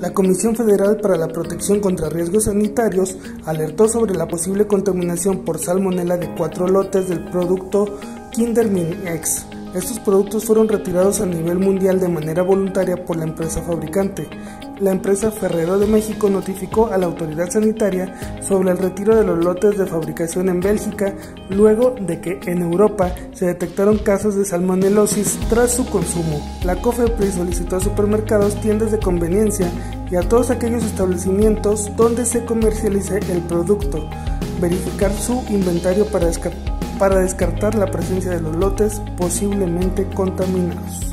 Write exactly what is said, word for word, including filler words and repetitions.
La Comisión Federal para la Protección contra Riesgos Sanitarios alertó sobre la posible contaminación por salmonela de cuatro lotes del producto Kinder Mini X. Estos productos fueron retirados a nivel mundial de manera voluntaria por la empresa fabricante. La empresa Ferrero de México notificó a la autoridad sanitaria sobre el retiro de los lotes de fabricación en Bélgica, luego de que en Europa se detectaron casos de salmonelosis tras su consumo. La COFEPRIS solicitó a supermercados, tiendas de conveniencia y a todos aquellos establecimientos donde se comercialice el producto verificar su inventario para descartar para descartar la presencia de los lotes posiblemente contaminados.